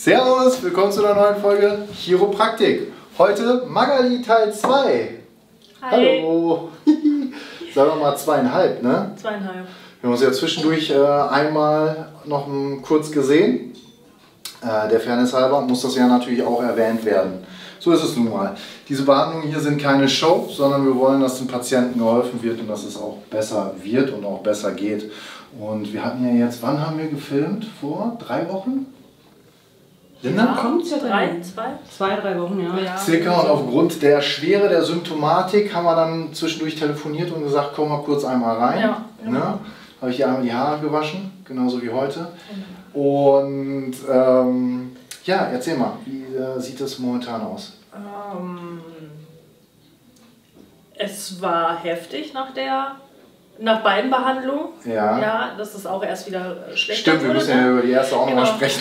Servus, willkommen zu einer neuen Folge Chiropraktik. Heute Magali Teil 2. Hi. Hallo. Sagen wir mal 2,5, ne? 2,5. Wir haben uns ja zwischendurch einmal noch kurz gesehen. Der Fairness halber muss das ja natürlich auch erwähnt werden. So ist es nun mal. Diese Behandlungen hier sind keine Show, sondern wir wollen, dass den Patienten geholfen wird und dass es auch besser wird und auch besser geht. Und wir hatten ja jetzt, wann haben wir gefilmt? Vor 3 Wochen? Ja, kommt ja 2-3 Wochen, ja. Circa, und aufgrund der Schwere der Symptomatik haben wir dann zwischendurch telefoniert und gesagt, komm mal kurz einmal rein. Ja, genau. Ne? Habe ich hier einmal die Haare gewaschen, genauso wie heute. Und ja, erzähl mal, wie sieht das momentan aus? Es war heftig nach beiden Behandlungen. Ja. Ja, das ist auch erst wieder schlechter. Stimmt, wir müssen ja über die erste auch nochmal sprechen.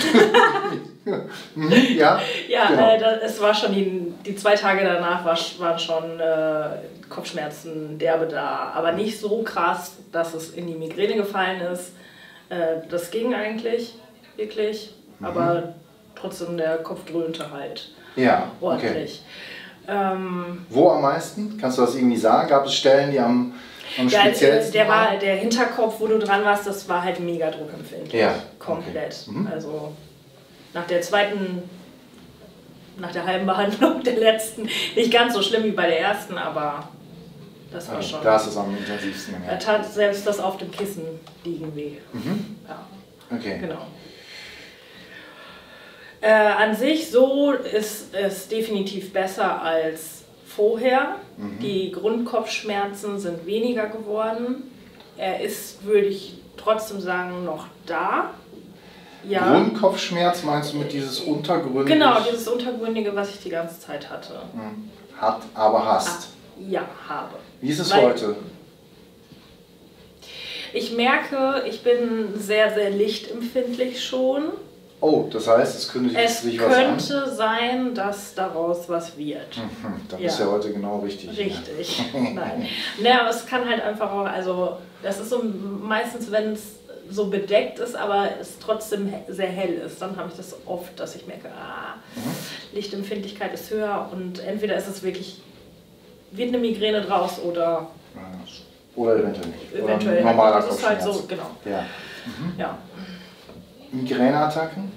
Ja, ja, genau. es war schon die 2 Tage danach waren schon Kopfschmerzen derbe da, aber nicht so krass, dass es in die Migräne gefallen ist. Das ging eigentlich wirklich, aber trotzdem der Kopf dröhnte halt ordentlich. Okay. Wo am meisten? Kannst du das irgendwie sagen? Gab es Stellen, die am speziellsten waren? Der Hinterkopf, wo du dran warst, das war halt mega druckempfindlich. Ja. Komplett. Okay. Also nach der halben Behandlung der letzten, nicht ganz so schlimm wie bei der ersten, aber das war schon. Da ist es am intensivsten. Da tat selbst das auf dem Kissen liegen weh. Ja. Okay. Genau. An sich so ist es definitiv besser als vorher. Die Grundkopfschmerzen sind weniger geworden. Er ist, würde ich trotzdem sagen, noch da. Ja. Grundkopfschmerz meinst du mit dieses untergründige? Genau, dieses untergründige, was ich die ganze Zeit hatte. Hat, aber hast. Ja, habe. Wie ist es heute? Ich merke, ich bin sehr, sehr lichtempfindlich schon. Oh, das heißt, es könnte sich was an? Es könnte sein, dass daraus was wird. Da bist du ja heute genau richtig. Richtig, nein. Naja, aber es kann halt einfach auch, also das ist so meistens, wenn es so bedeckt ist, aber es trotzdem sehr hell ist, dann habe ich das oft, dass ich merke, Lichtempfindlichkeit ist höher und entweder ist es wirklich, wird eine Migräne draus oder eventuell nicht. Eventuell. Oder normaler das ist halt Kopfschmerz. so, genau. Ja. Ja. Migräneattacken?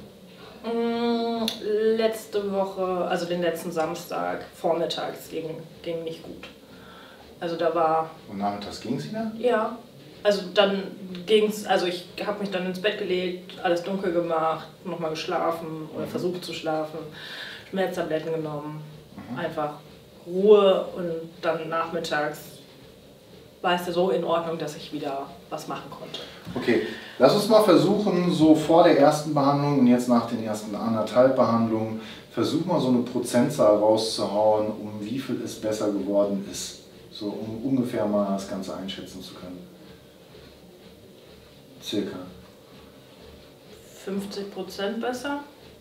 Letzte Woche, also den letzten Samstag, vormittags ging nicht gut. Also da war... Und nachmittags ging es wieder? Ja. Also dann ging's, also ich habe mich dann ins Bett gelegt, alles dunkel gemacht, nochmal geschlafen oder versucht zu schlafen, Schmerztabletten genommen, einfach Ruhe und dann nachmittags war es so in Ordnung, dass ich wieder was machen konnte. Okay, lass uns mal versuchen, so vor der ersten Behandlung und jetzt nach den ersten 1,5 Behandlungen, versuch mal so eine Prozentzahl rauszuhauen, um wie viel es besser geworden ist. So um ungefähr mal das Ganze einschätzen zu können. Circa. 50% besser?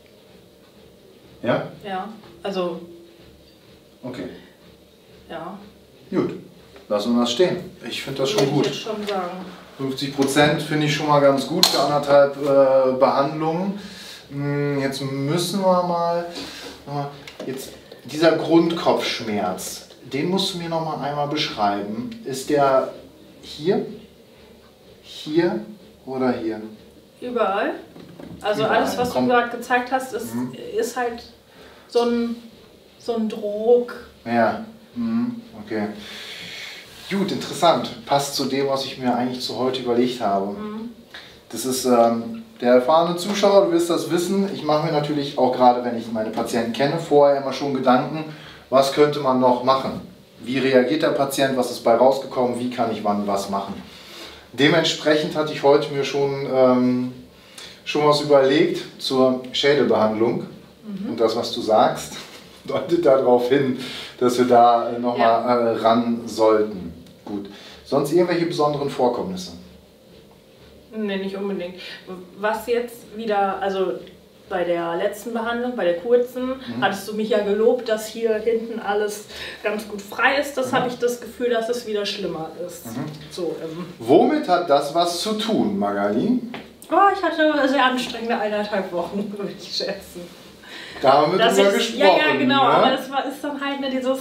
Ja? Ja, also... Okay. Ja. Gut, lassen wir das stehen. Ich finde das schon gut. Würde ich jetzt schon sagen. 50% finde ich schon mal ganz gut für 1,5 Behandlungen. Jetzt müssen wir mal... Jetzt dieser Grundkopfschmerz, den musst du mir noch mal einmal beschreiben. Ist der hier? Hier? Oder hier? Überall. Also Überall. alles, was du gerade gezeigt hast, ist halt so ein Druck. Ja, okay. Gut, interessant. Passt zu dem, was ich mir eigentlich zu heute überlegt habe. Das ist der erfahrene Zuschauer, du wirst das wissen. Ich mache mir natürlich auch gerade, wenn ich meine Patienten kenne, vorher immer schon Gedanken, was könnte man noch machen? Wie reagiert der Patient? Was ist bei rausgekommen? Wie kann ich wann was machen? Dementsprechend hatte ich heute mir schon was überlegt zur Schädelbehandlung. Und das, was du sagst, deutet darauf hin, dass wir da nochmal ran sollten. Gut. Sonst irgendwelche besonderen Vorkommnisse? Nee, nicht unbedingt. Was jetzt wieder, also bei der letzten Behandlung, bei der kurzen, hattest du mich ja gelobt, dass hier hinten alles ganz gut frei ist. Das habe ich das Gefühl, dass es wieder schlimmer ist. So, womit hat das was zu tun, Magali? Oh, ich hatte sehr anstrengende 1,5 Wochen, würde ich schätzen. Da haben wir drüber gesprochen. Ja, genau, ne? aber das ist dann halt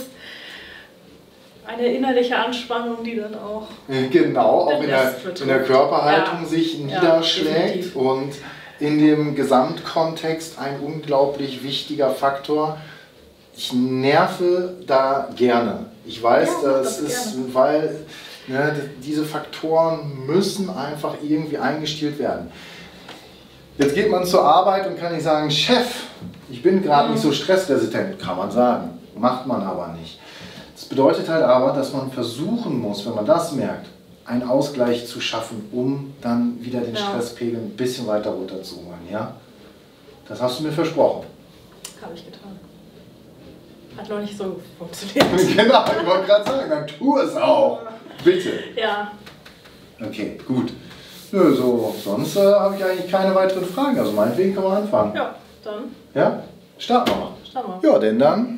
eine innerliche Anspannung, die dann auch... Genau, auch in der Körperhaltung sich niederschlägt und in dem Gesamtkontext ein unglaublich wichtiger Faktor. Ich nerve da gerne. Ich weiß, das ist, weil diese Faktoren müssen einfach irgendwie eingestielt werden. Jetzt geht man zur Arbeit und kann nicht sagen, Chef, ich bin gerade nicht so stressresistent, kann man sagen, macht man aber nicht. Das bedeutet halt aber, dass man versuchen muss, wenn man das merkt, einen Ausgleich zu schaffen, um dann wieder den Stresspegel ein bisschen weiter runter zu holen. Ja? Das hast du mir versprochen. Habe ich getan. Hat noch nicht so funktioniert. Genau, ich wollte gerade sagen, dann tu es auch. Bitte. Ja. Okay, gut. Nö, so, sonst habe ich eigentlich keine weiteren Fragen. Also meinetwegen kann man anfangen. Ja, dann. Ja? Starten wir mal. Starten wir. Ja, denn dann.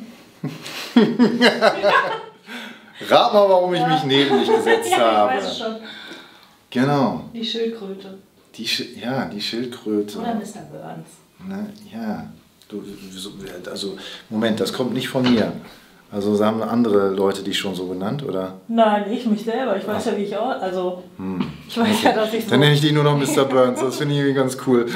Rat mal, warum ich mich neben dich gesetzt habe. Ich weiß schon. Genau. Die Schildkröte. Die Schildkröte. Oder Mr. Burns. Ne? Ja. Also, Moment, das kommt nicht von mir. Also haben andere Leute dich schon so genannt, oder? Nein, ich mich selber. Ich weiß ja, wie ich auch. Also, ich weiß ja, dass ich so. Dann nenne ich dich nur noch Mr. Burns. Das finde ich irgendwie ganz cool.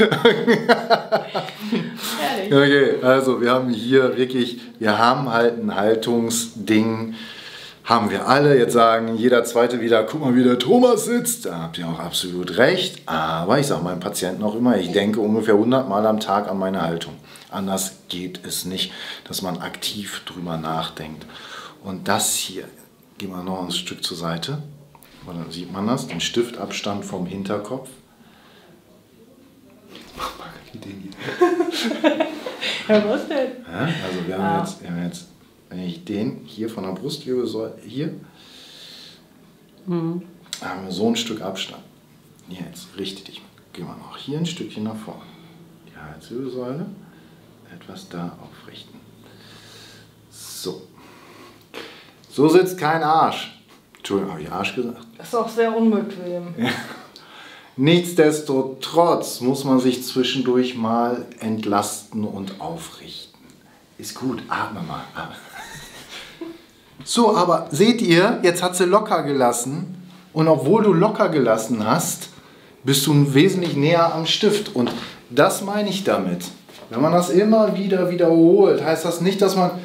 Ehrlich. Okay, also wir haben hier wirklich, wir haben halt ein Haltungsding. Haben wir alle. Jetzt sagen jeder Zweite wieder, guck mal, wie der Thomas sitzt. Da habt ihr auch absolut recht. Aber ich sage meinen Patienten auch immer, ich denke ungefähr 100 Mal am Tag an meine Haltung. Anders geht es nicht, dass man aktiv drüber nachdenkt. Und das hier, gehen wir noch ein Stück zur Seite. Und dann sieht man das, den Stiftabstand vom Hinterkopf. Mach mal den hier. Ja, was denn? Ja, also wir haben jetzt, wenn ich den hier von der Brustwirbelsäule, hier, haben wir so ein Stück Abstand. Jetzt richte dich. Gehen wir noch hier ein Stückchen nach vorne. Die Halswirbelsäule etwas da aufrichten. So. So sitzt kein Arsch. Entschuldigung, habe ich Arsch gesagt? Das ist auch sehr unbequem. Ja. Nichtsdestotrotz muss man sich zwischendurch mal entlasten und aufrichten. Ist gut, atme mal. So, aber seht ihr, jetzt hat sie locker gelassen. Und obwohl du locker gelassen hast, bist du wesentlich näher am Stift. Und das meine ich damit. Wenn man das immer wieder wiederholt, heißt das nicht, dass man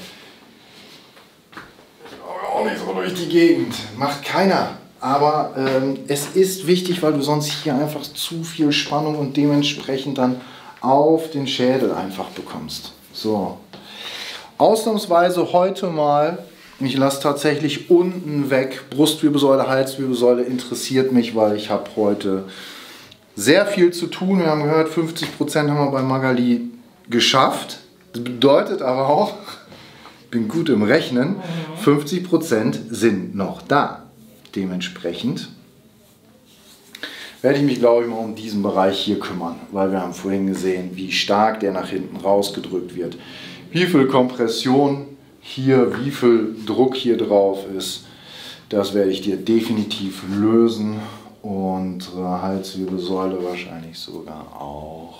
auch nicht so durch die Gegend macht. Keiner. Aber es ist wichtig, weil du sonst hier einfach zu viel Spannung und dementsprechend dann auf den Schädel einfach bekommst. So. Ausnahmsweise heute mal, ich lasse tatsächlich unten weg, Brustwirbelsäule, Halswirbelsäule interessiert mich, weil ich habe heute sehr viel zu tun. Wir haben gehört, 50% haben wir bei Magali geschafft. Das bedeutet aber auch, ich bin gut im Rechnen, 50% sind noch da. Dementsprechend werde ich mich, glaube ich, mal um diesen Bereich hier kümmern, weil wir haben vorhin gesehen, wie stark der nach hinten rausgedrückt wird. Wie viel Kompression hier, wie viel Druck hier drauf ist, das werde ich dir definitiv lösen. Und Halswirbelsäule wahrscheinlich sogar auch.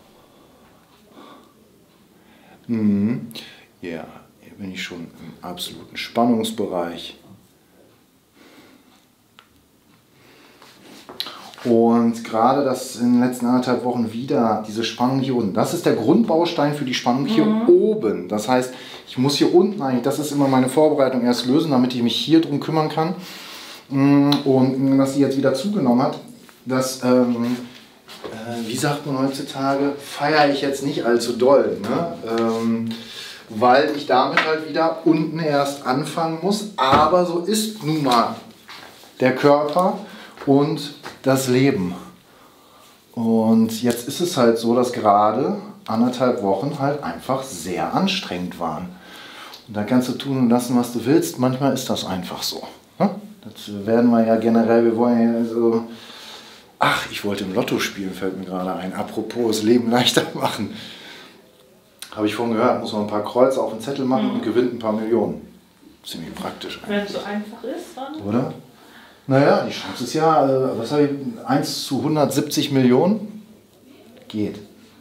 Ja, hier bin ich schon im absoluten Spannungsbereich. Und gerade das in den letzten 1,5 Wochen wieder, diese Spannung hier unten, das ist der Grundbaustein für die Spannung hier oben. Das heißt, ich muss hier unten eigentlich, das ist immer meine Vorbereitung, erst lösen, damit ich mich hier drum kümmern kann. Und dass sie jetzt wieder zugenommen hat, das, wie sagt man heutzutage, feiere ich jetzt nicht allzu doll. Ne? Weil ich damit halt wieder unten erst anfangen muss. Aber so ist nun mal der Körper und das Leben. Und jetzt ist es halt so, dass gerade 1,5 Wochen halt einfach sehr anstrengend waren. Und da kannst du tun und lassen, was du willst. Manchmal ist das einfach so. Ne? Das werden wir ja generell, wir wollen ja so... Ach, ich wollte im Lotto spielen, fällt mir gerade ein. Apropos, das Leben leichter machen. Habe ich vorhin gehört, muss man ein paar Kreuze auf den Zettel machen und gewinnt ein paar Millionen. Ziemlich praktisch eigentlich. Wenn es so einfach ist, dann... Oder? Naja, die Chance ist ja, was habe ich, 1 zu 170 Millionen. Geht.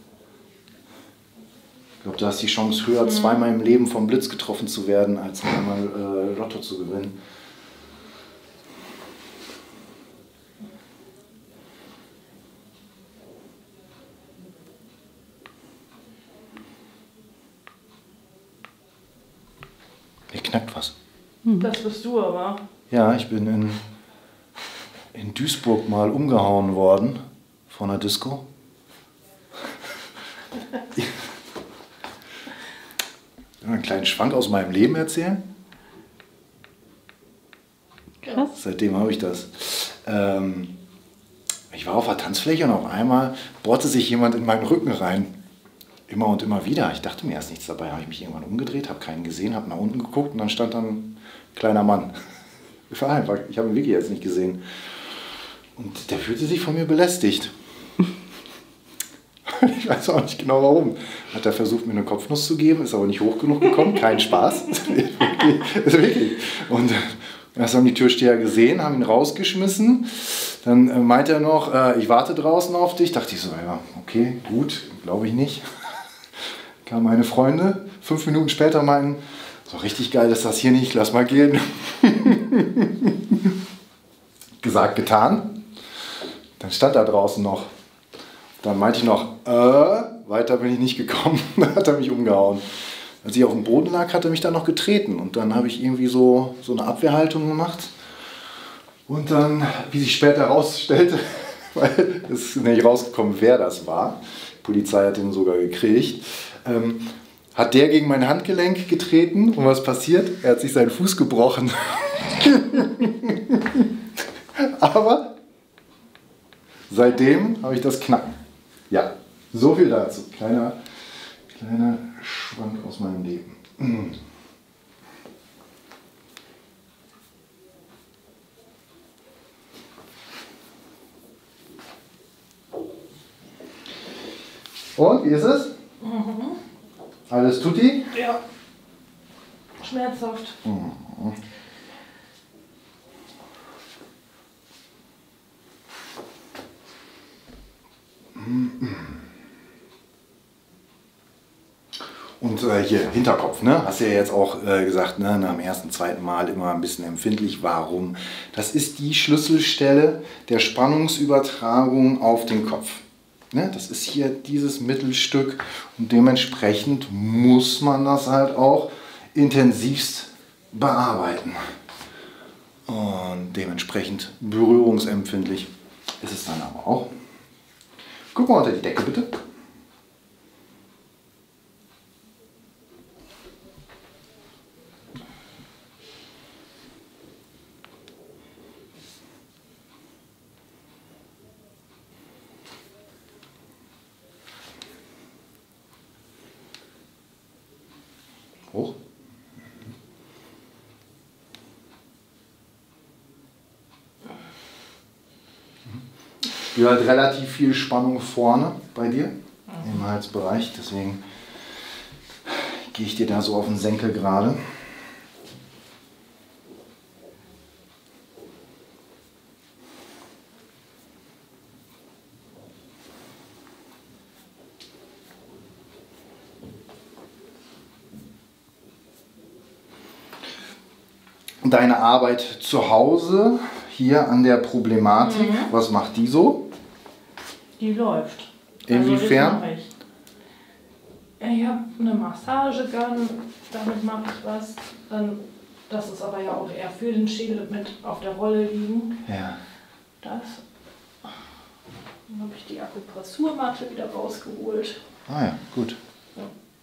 Ich glaube, da ist die Chance höher, zweimal im Leben vom Blitz getroffen zu werden, als einmal Lotto zu gewinnen. Hier knackt was. Das bist du aber. Ja, ich bin in Duisburg mal umgehauen worden von einer Disco. Einen kleinen Schwank aus meinem Leben erzählen. Krass. Seitdem habe ich das. Ich war auf der Tanzfläche und auf einmal bohrte sich jemand in meinen Rücken rein. Immer und immer wieder. Ich dachte mir erst nichts dabei. Habe ich mich irgendwann umgedreht, habe keinen gesehen, habe nach unten geguckt und dann stand da ein kleiner Mann. Ich habe ihn wirklich jetzt nicht gesehen. Und der fühlte sich von mir belästigt. Ich weiß auch nicht genau warum. Hat er versucht, mir eine Kopfnuss zu geben, ist aber nicht hoch genug gekommen. Kein Spaß. Ist wirklich. Und erst haben die Türsteher gesehen, haben ihn rausgeschmissen. Dann meinte er noch, ich warte draußen auf dich. Dachte ich so, ja, okay, gut, glaube ich nicht. Kamen meine Freunde, 5 Minuten später meinten, so richtig geil ist das hier nicht, lass mal gehen. Gesagt, getan. Dann stand er draußen noch. Dann meinte ich noch, weiter bin ich nicht gekommen. Dann hat er mich umgehauen. Als ich auf dem Boden lag, hat er mich dann noch getreten. Und dann habe ich irgendwie so eine Abwehrhaltung gemacht. Und dann, wie sich später herausstellte, weil es ist nicht rausgekommen, wer das war, die Polizei hat ihn sogar gekriegt, hat der gegen mein Handgelenk getreten. Und was passiert? Er hat sich seinen Fuß gebrochen. Aber seitdem habe ich das Knacken. Ja, so viel dazu. Kleiner Schwank aus meinem Leben. Und, wie ist es? Alles tutti? Ja. Schmerzhaft. Und hier, Hinterkopf, ne? Hast du ja jetzt auch gesagt, ne? Nach dem ersten, zweiten Mal immer ein bisschen empfindlich. Warum? Das ist die Schlüsselstelle der Spannungsübertragung auf den Kopf. Ne? Das ist hier dieses Mittelstück und dementsprechend muss man das halt auch intensivst bearbeiten. Und dementsprechend berührungsempfindlich ist es dann aber auch. Guck mal unter die Decke bitte. Hoch. Ich spüre halt relativ viel Spannung vorne bei dir im Halsbereich, deswegen gehe ich dir da so auf den Senkel gerade. Deine Arbeit zu Hause, hier an der Problematik, was macht die so? Die läuft. Inwiefern? Also ich habe eine Massagegun, damit mache ich was. Das ist aber ja auch eher für den Schädel mit auf der Rolle liegen. Ja. Das. Dann habe ich die Akupressurmatte wieder rausgeholt. Ah ja, gut. Ja.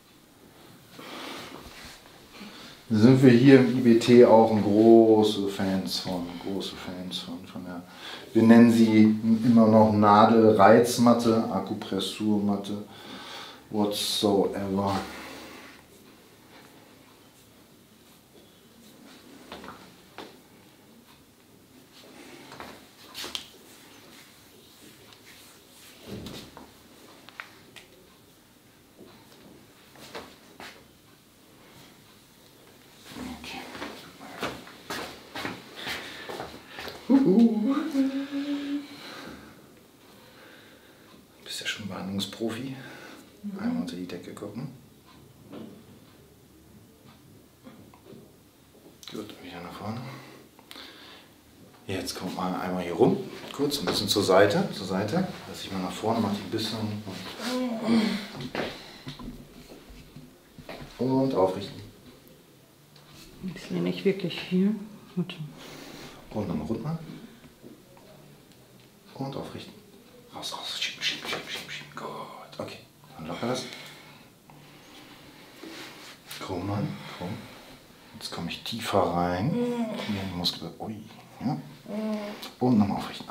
Sind wir hier im IBT auch große Fans von der, wir nennen sie immer noch Nadelreizmatte, Akupressurmatte, whatsoever. Bist ja schon beim Atmungsprofi. Einmal unter die Decke gucken. Gut, wieder nach vorne. Jetzt kommt mal einmal hier rum, kurz ein bisschen zur Seite. Lass ich mal nach vorne, mach die ein bisschen. Und aufrichten. Ich sehe nicht wirklich viel. Warte. Und nochmal runter. Und aufrichten. Raus. Schieben. Gut. Okay, dann locker das. Komm, Mann. Komm. Jetzt komme ich tiefer rein. Hier in die Muskel. Ui. Ja. Und nochmal aufrichten.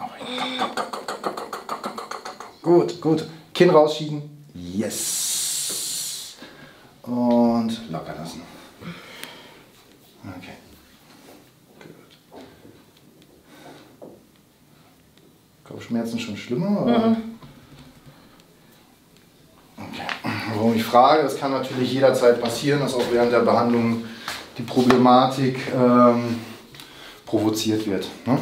Komm. Gut. Kinn rausschieben. Yes. Und locker lassen. Okay. Gut. Kopfschmerzen schon schlimmer? Oder? Okay. Warum ich frage, das kann natürlich jederzeit passieren, dass auch während der Behandlung die Problematik provoziert wird. Ne?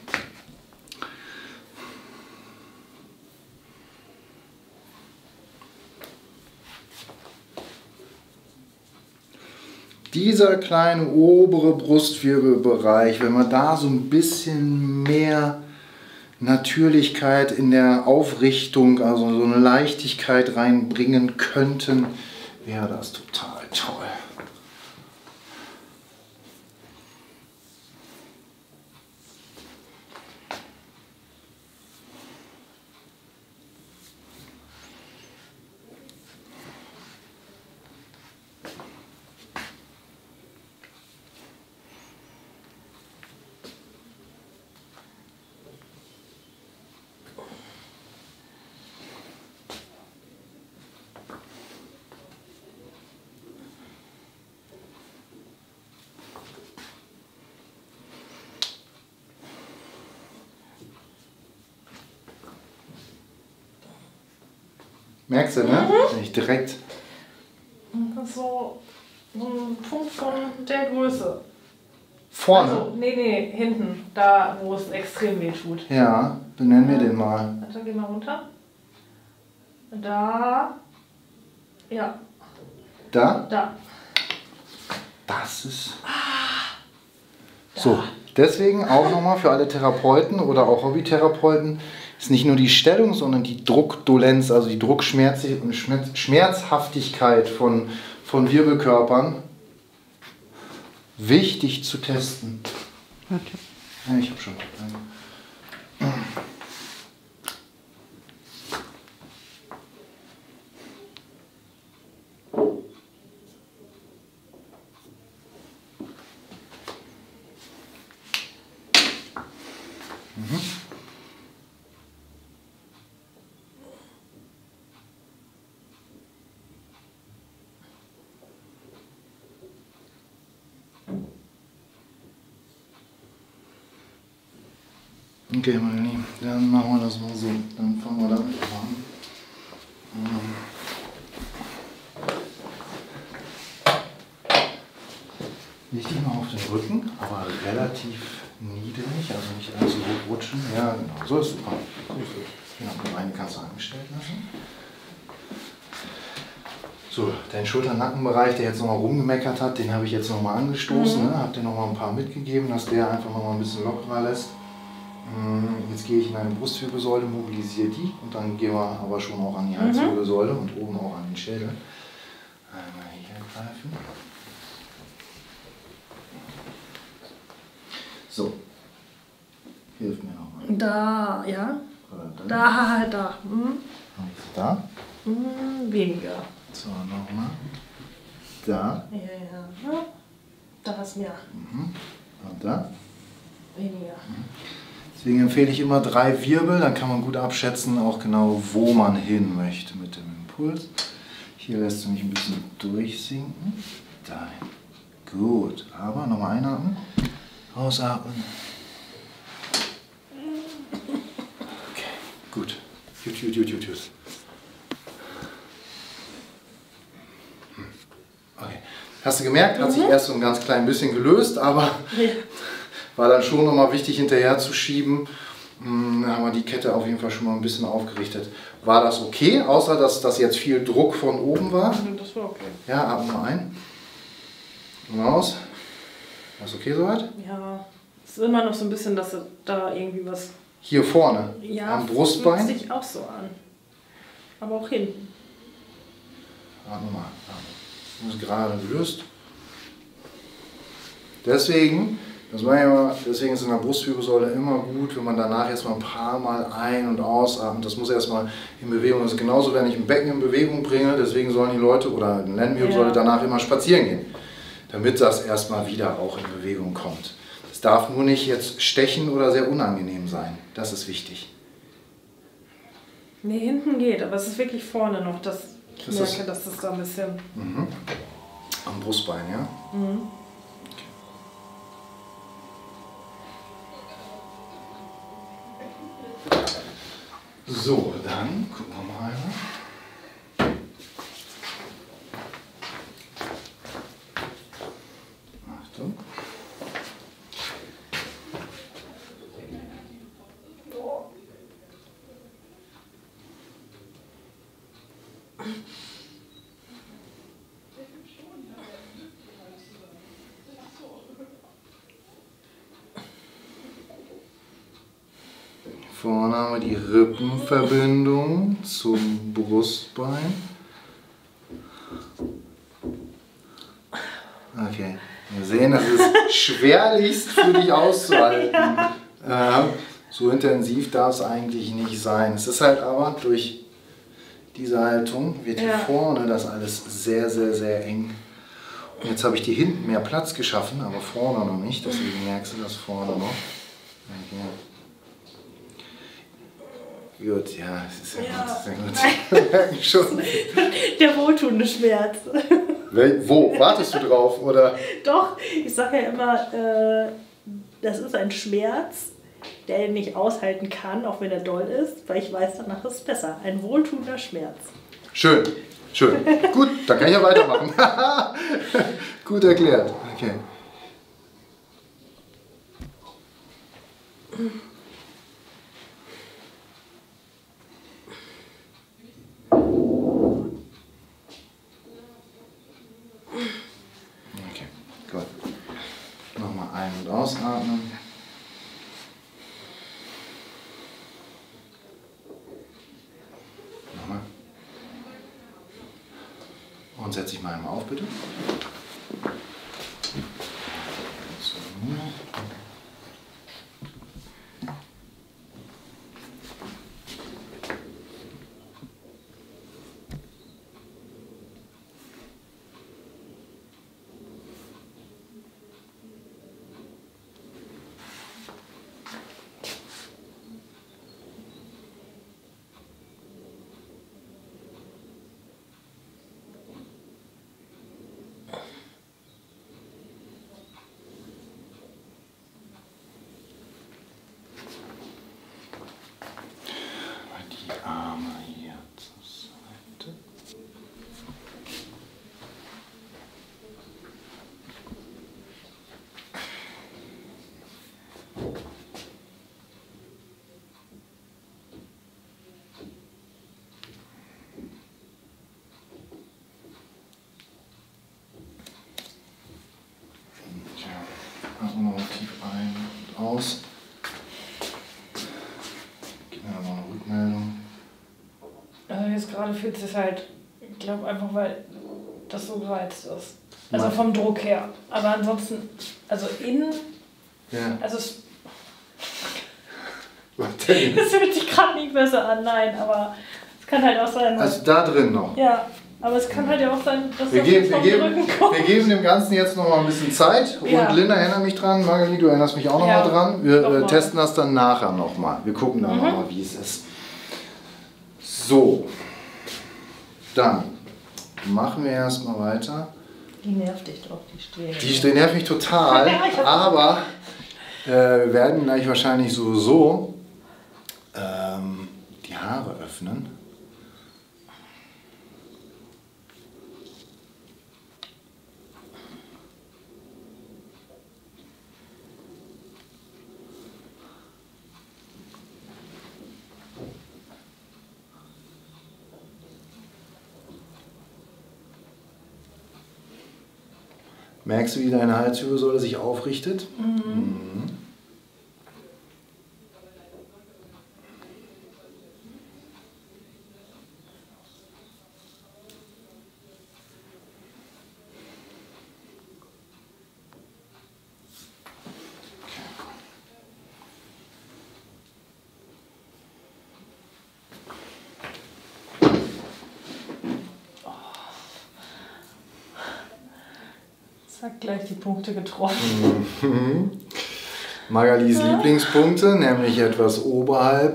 Dieser kleine obere Brustwirbelbereich, wenn wir da so ein bisschen mehr Natürlichkeit in der Aufrichtung, also so eine Leichtigkeit reinbringen könnten, wäre das total toll. Merkst du, ne? Nicht direkt. Das ist so ein Punkt von der Größe. Vorne? Also, nee, hinten. Da, wo es extrem weh tut. Ja, benennen wir den mal. Warte, geh mal runter. Da. Ja. Da? Da. Das ist... So, deswegen auch nochmal für alle Therapeuten oder auch Hobbytherapeuten, ist nicht nur die Stellung, sondern die Druckdolenz, also die Schmerzhaftigkeit von Wirbelkörpern wichtig zu testen. Warte. Ja, ich habe schon. Okay, meine Lieben, dann machen wir das mal so. Dann fangen wir damit an. Wichtig mal auf den Rücken, aber relativ niedrig, also nicht allzu hoch rutschen. Ja, genau, so ist super. So ist es. Genau, die Beine kannst du angestellt lassen. So, dein Schulter-Nackenbereich, der jetzt nochmal rumgemeckert hat, den habe ich jetzt nochmal angestoßen. Ne? Habe dir nochmal ein paar mitgegeben, dass der einfach nochmal ein bisschen lockerer lässt. Jetzt gehe ich in eine Brustwirbelsäule, mobilisiere die und dann gehen wir aber schon auch an die Halswirbelsäule und oben auch an den Schädel. Einmal hier greifen. So, hilf mir nochmal. Da, ja. Da. Da. Da. Weniger. So, nochmal. Da. Ja. Da ist mehr. Und da. Weniger. Deswegen empfehle ich immer 3 Wirbel, dann kann man gut abschätzen, auch genau wo man hin möchte mit dem Impuls. Hier lässt du mich ein bisschen durchsinken. Dahin. Gut, aber nochmal einatmen, ausatmen. Okay, gut. Gut. Okay. Hast du gemerkt, hat sich erst so ein ganz klein bisschen gelöst, aber war dann schon nochmal wichtig hinterher zu schieben. Da haben wir die Kette auf jeden Fall schon mal ein bisschen aufgerichtet. War das okay, außer dass das jetzt viel Druck von oben war? Das war okay. Ja, atmen wir ein. Und aus. Ist okay soweit? Ja, es ist immer noch so ein bisschen, dass da irgendwie was... Hier vorne, Ja, am Brustbein. fühlt sich auch so an. Aber auch hinten. Atme mal. Wenn du es gerade löst. Deswegen ist in der Brustwirbelsäule immer gut, wenn man danach erstmal ein paar Mal ein- und ausatmet. Das muss erstmal in Bewegung. Das ist genauso, wenn ich ein Becken in Bewegung bringe. Deswegen sollen die Leute oder eine Lendenwirbelsäule danach immer spazieren gehen, damit das erstmal wieder auch in Bewegung kommt. Es darf nur nicht jetzt stechen oder sehr unangenehm sein. Das ist wichtig. Nee, hinten geht, aber es ist wirklich vorne noch, dass ich merke, dass das da ein bisschen... Am Brustbein, ja? Mhm. So, dann gucken wir mal. Achtung. Vorne haben wir die Rippenverbindung zum Brustbein. Okay, wir sehen, das ist schwerlichst für dich auszuhalten. So intensiv darf es eigentlich nicht sein. Es ist halt aber durch diese Haltung wird hier vorne das alles sehr, sehr, sehr eng. Und jetzt habe ich dir hinten mehr Platz geschaffen, aber vorne noch nicht. Deswegen merkst du das vorne noch. Okay. Gut, ja, es ist sehr gut. Wir merken schon. Der wohltuende Schmerz. Wo? Wartest du drauf? Oder? Doch, ich sage ja immer, das ist ein Schmerz, der ihn nicht aushalten kann, auch wenn er doll ist, weil ich weiß, danach ist es besser. Ein wohltuender Schmerz. Schön, schön. Gut, dann kann ich ja weitermachen. Gut erklärt. Okay. Okay, gut. Nochmal ein- und ausatmen. Nochmal. Und setz dich mal einmal auf, bitte. So. Die Arme hier zur Seite. Tja, atmen wir mal tief ein und aus. Gib mir nochmal eine Rückmeldung. Also jetzt gerade fühlt es sich halt, ich glaube einfach, weil das so gereizt ist. Also vom Druck her. Aber ansonsten, also innen, also es das fühlt sich gerade nicht besser an, nein, aber es kann halt auch sein, Also da drin noch. ja, aber es kann halt ja auch sein, dass Wir das vom Rücken kommt. wir geben dem Ganzen jetzt noch mal ein bisschen Zeit. Und Linda, erinnere mich dran. Magali, du erinnerst mich auch noch mal dran. Wir testen das dann nachher noch mal. Wir gucken dann noch mal, wie es ist. So. Dann machen wir erstmal weiter. Die nervt dich doch, die Strähne. Die nervt mich total. Aber wir werden gleich wahrscheinlich sowieso die Haare öffnen. Merkst du, wie deine Halswirbelsäule sich aufrichtet? Mhm. Zack, gleich die Punkte getroffen. Magalis Lieblingspunkte, nämlich etwas oberhalb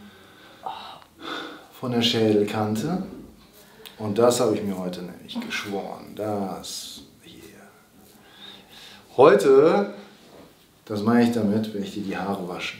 von der Schädelkante. Und das habe ich mir heute nämlich geschworen. Das hier. Heute, das meine ich damit, werde ich dir die Haare waschen.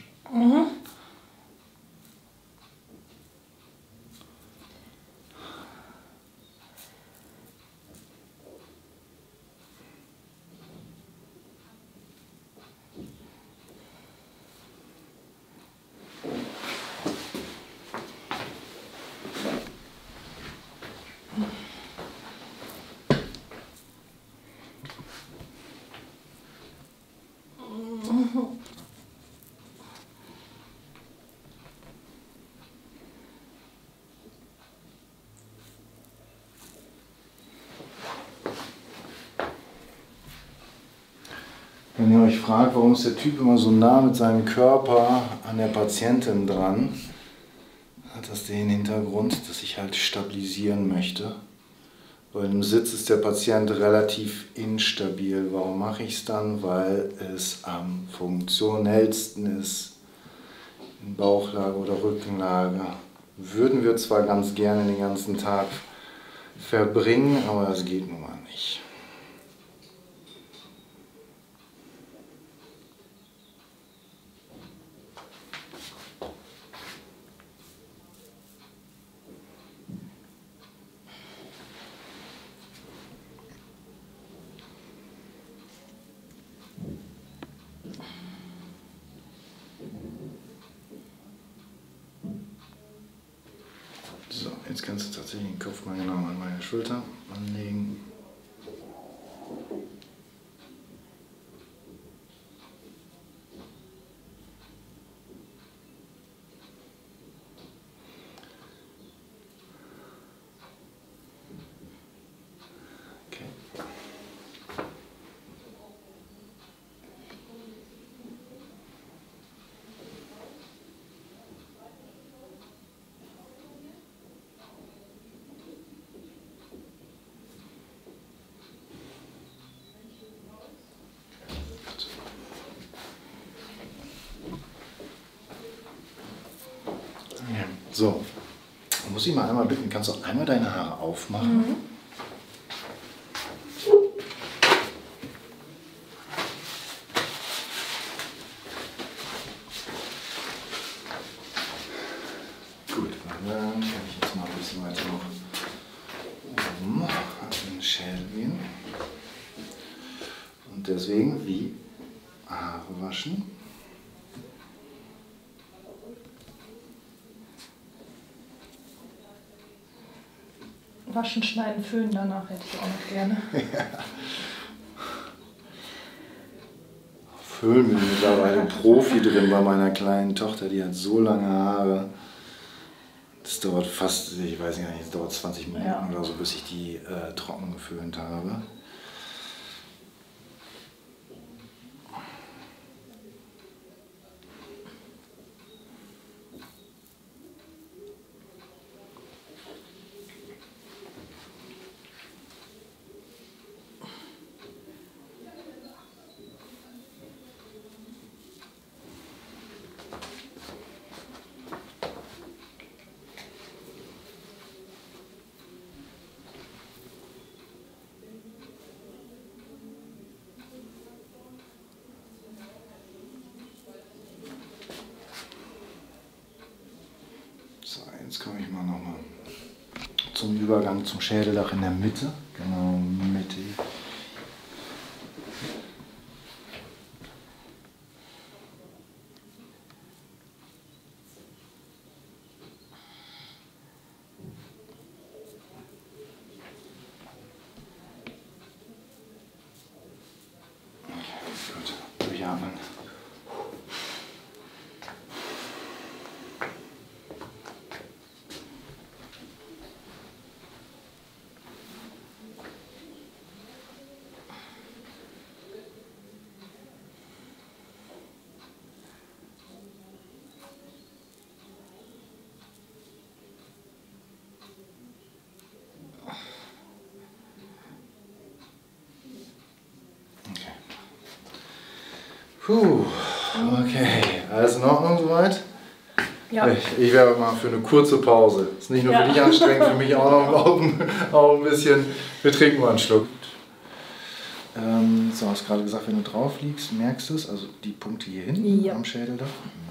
Wenn ihr euch fragt, warum ist der Typ immer so nah mit seinem Körper an der Patientin dran, hat das den Hintergrund, dass ich halt stabilisieren möchte. Weil im Sitz ist der Patient relativ instabil. Warum mache ich es dann? Weil es am funktionellsten ist. In Bauchlage oder Rückenlage würden wir zwar ganz gerne den ganzen Tag verbringen, aber das geht nun mal nicht. So, jetzt kannst du tatsächlich den Kopf mal genau an meine Schulter anlegen. Okay. So, muss ich mal einmal bitten, kannst du einmal deine Haare aufmachen? Gut, dann kann ich jetzt mal ein bisschen weiter noch oben auf den Schädel gehen. Und deswegen wie Haare waschen. Waschen, schneiden, föhnen danach hätte ich auch noch gerne. Föhnen bin mittlerweile Profi drin bei meiner kleinen Tochter, die hat so lange Haare. Das dauert fast, ich weiß nicht, es dauert 20 Minuten oder so, bis ich die trocken geföhnt habe. So, jetzt komme ich mal nochmal zum Übergang zum Schädeldach in der Mitte. Genau, mittig. Puh, okay. Alles in Ordnung soweit? Ja. Ich wäre mal für eine kurze Pause. Ist nicht nur für dich anstrengend, für mich auch ein bisschen. Wir trinken mal einen Schluck. So, hast gerade gesagt, wenn du drauf liegst, merkst du es, also die Punkte hier hinten am Schädel da.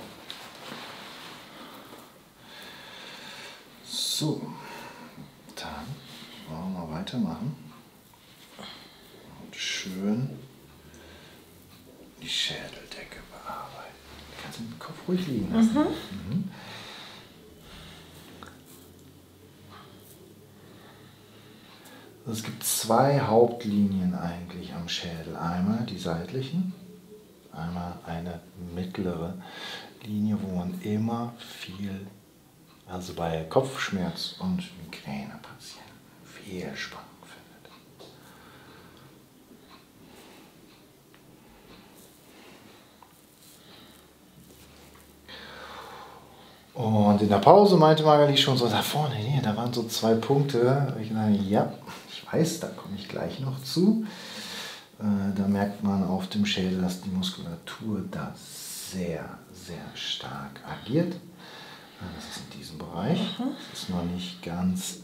So, dann wollen wir mal weitermachen. Und schön die Schädeldecke bearbeiten. Du kannst den Kopf ruhig liegen lassen. Mhm. Es gibt zwei Hauptlinien eigentlich am Schädel. Einmal die seitlichen, einmal eine mittlere Linie, wo man immer viel, also bei Kopfschmerz und Migränepatienten, viel Spannung findet. Und in der Pause meinte Magali schon so, da vorne, hier, da waren so 2 Punkte. Ich dachte, ja, ich weiß, da komme ich gleich noch zu. Da merkt man auf dem Schädel, dass die Muskulatur da sehr, sehr stark agiert. Das ist in diesem Bereich. Das ist noch nicht ganz...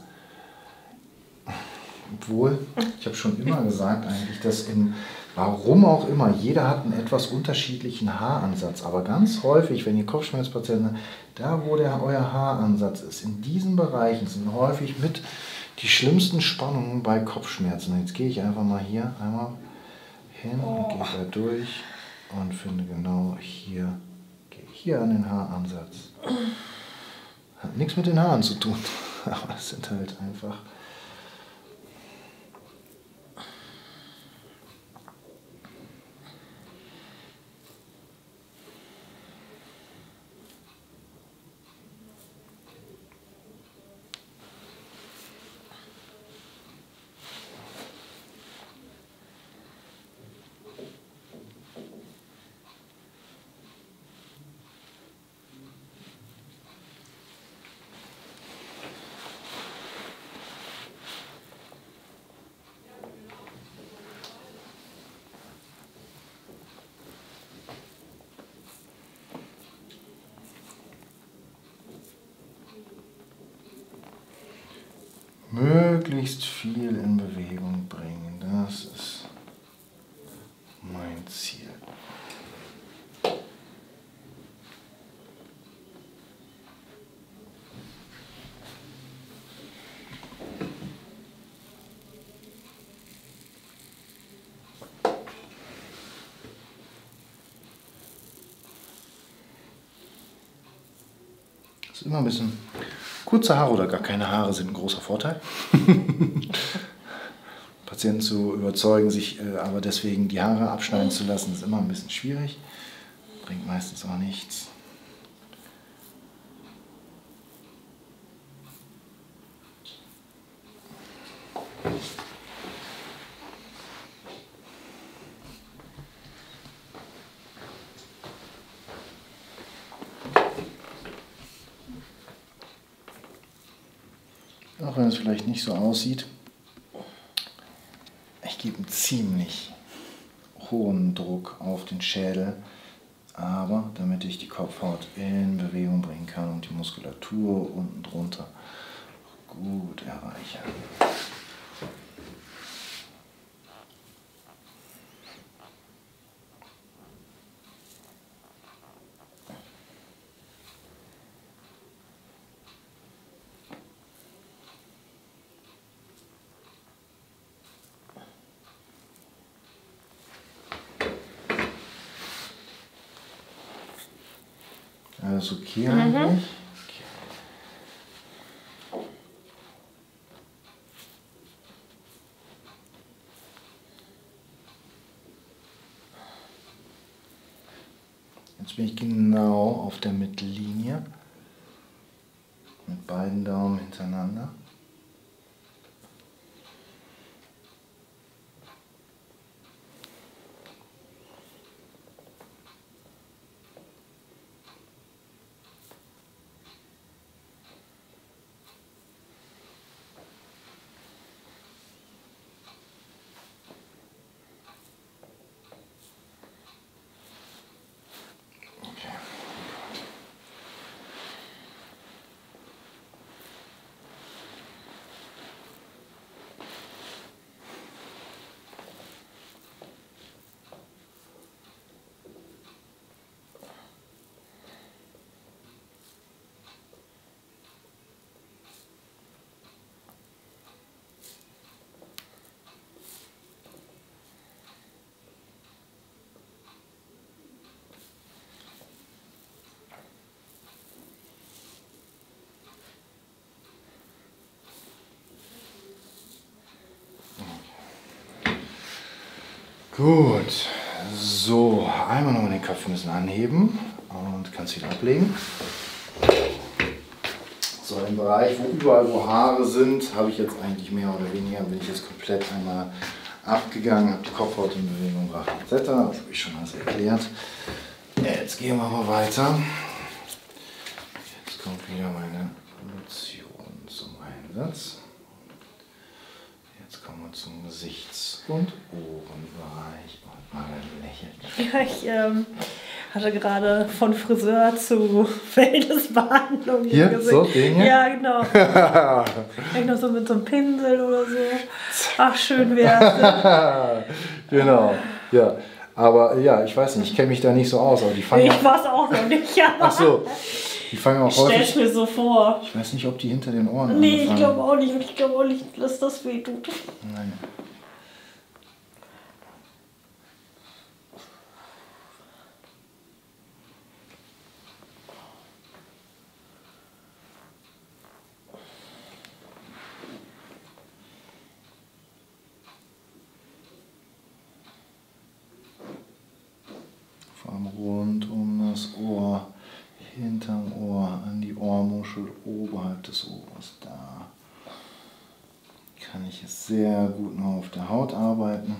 Obwohl, ich habe schon immer gesagt eigentlich, dass warum auch immer, jeder hat einen etwas unterschiedlichen Haaransatz. Aber ganz häufig, wenn ihr Kopfschmerzpatienten habt, da wo euer Haaransatz ist, in diesen Bereichen sind häufig mit die schlimmsten Spannungen bei Kopfschmerzen. Jetzt gehe ich einfach mal hier einmal hin und gehe da durch und finde genau hier, gehe hier an den Haaransatz. Hat nichts mit den Haaren zu tun, aber es sind halt einfach... Möglichst viel in Bewegung bringen, das ist mein Ziel. Das ist immer ein bisschen... Kurze Haare oder gar keine Haare sind ein großer Vorteil. Patienten zu überzeugen, sich aber deswegen die Haare abschneiden zu lassen, ist immer ein bisschen schwierig. Bringt meistens auch nichts. Auch wenn es vielleicht nicht so aussieht, ich gebe einen ziemlich hohen Druck auf den Schädel, aber damit ich die Kopfhaut in Bewegung bringen kann und die Muskulatur unten drunter gut erreiche. Alles okay eigentlich? Jetzt bin ich genau auf der Mittellinie mit beiden Daumen hintereinander. Gut, so, einmal nochmal den Kopf ein bisschen anheben und kannst wieder ablegen. So, im Bereich, wo überall wo Haare sind, habe ich jetzt eigentlich mehr oder weniger, bin ich jetzt komplett einmal abgegangen, habe die Kopfhaut in Bewegung gebracht etc. Das habe ich schon alles erklärt. Jetzt gehen wir mal weiter. Jetzt kommt wieder meine Lotion zum Einsatz. Jetzt kommen wir zum Gesichts- und Ohrenbereich und mal lächeln. Ja, ich hatte gerade von Friseur zu Wellnessbehandlung. Hier, so, den hier? Ja, genau. Vielleicht noch so mit so einem Pinsel oder so. Ach, schön wär's. Genau, ja. Aber ja, ich weiß nicht, ich kenne mich da nicht so aus. Aber die fangen Ich war's auch noch nicht, ja. Ach so, die fangen auch Ich stell's häufig. mir so vor. Ich weiß nicht, ob die hinter den Ohren Nee, ich anfangen. glaube auch nicht. Und ich glaube auch nicht, dass das weh tut. Nein. Vor allem rund um das Ohr, hinterm Ohr, an die Ohrmuschel, oberhalb des Ohres. Da kann ich es sehr gut noch auf der Haut arbeiten.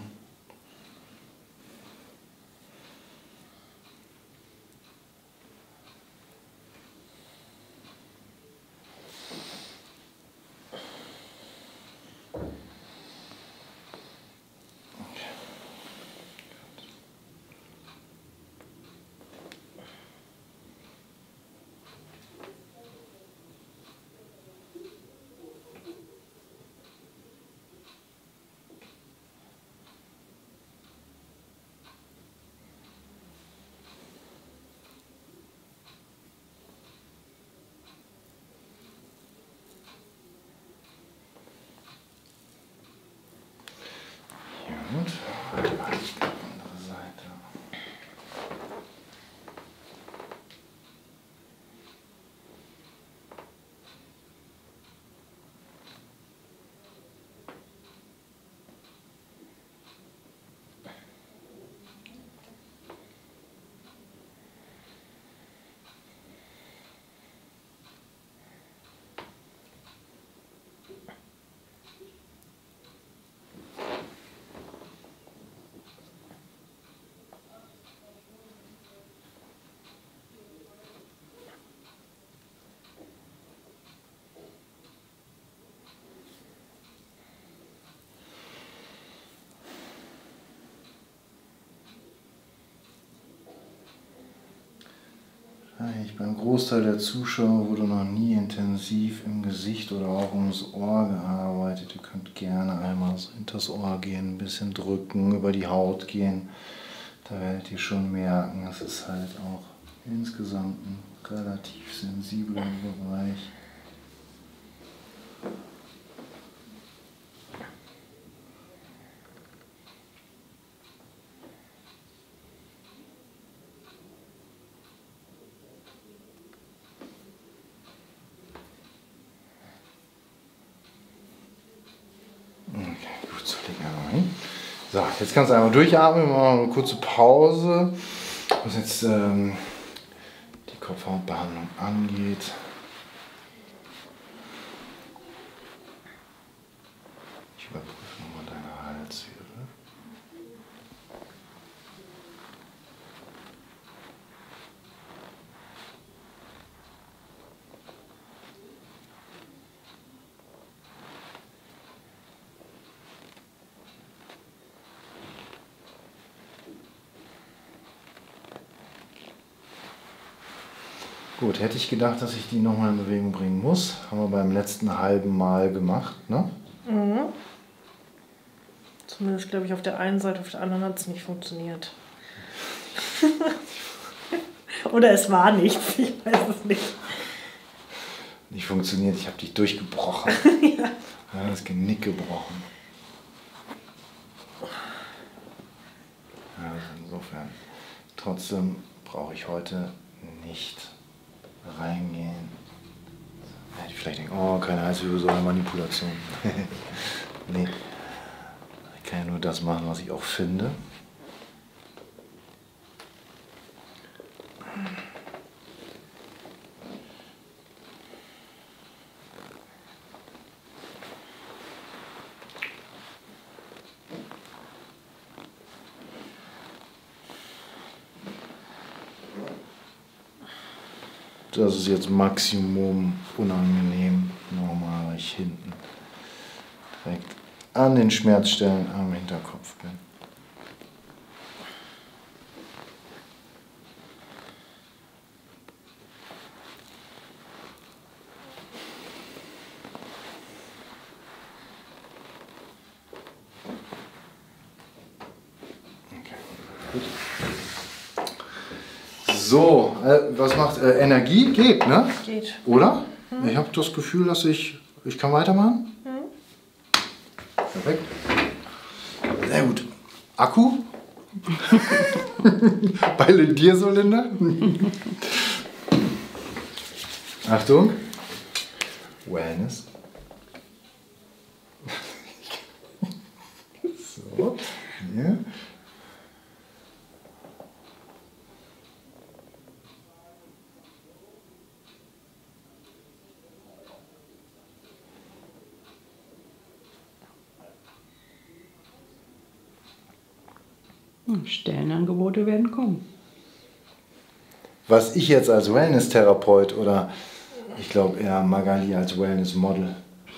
Gut, andere Seite. Beim Großteil der Zuschauer wurde noch nie intensiv im Gesicht oder auch ums Ohr gearbeitet. Ihr könnt gerne einmal so hinters Ohr gehen, ein bisschen drücken, über die Haut gehen. Da werdet ihr schon merken, es ist halt auch insgesamt ein relativ sensibler Bereich. So, jetzt kannst du einmal durchatmen, wir machen eine kurze Pause, was jetzt die Kopfhautbehandlung angeht. Ich überprüfe nochmal deine Halswirbel. Gut, hätte ich gedacht, dass ich die nochmal in Bewegung bringen muss. Haben wir beim letzten halben Mal gemacht, ne? Mhm. Zumindest glaube ich auf der einen Seite, auf der anderen hat es nicht funktioniert. Oder es war nichts, ich weiß es nicht. Nicht funktioniert, ich habe dich durchgebrochen. Ja. Ja, das Genick gebrochen. Also insofern. Trotzdem brauche ich heute nicht reingehen. Ja, die vielleicht denken, oh, keine Halswirbelsäule, Manipulation. Nee. Ich kann ja nur das machen, was ich auch finde. Das ist jetzt Maximum unangenehm. Normal, weil ich hinten direkt an den Schmerzstellen am Hinterkopf bin. So, was macht Energie? Geht, ne? Geht. Oder? Ich habe das Gefühl, dass ich kann weitermachen. Perfekt. Sehr gut. Akku? Bei dir so, Linda? Achtung. Wellness. So, hier. Stellenangebote werden kommen. Was ich jetzt als Wellness-Therapeut oder ich glaube eher Magali als Wellness-Model.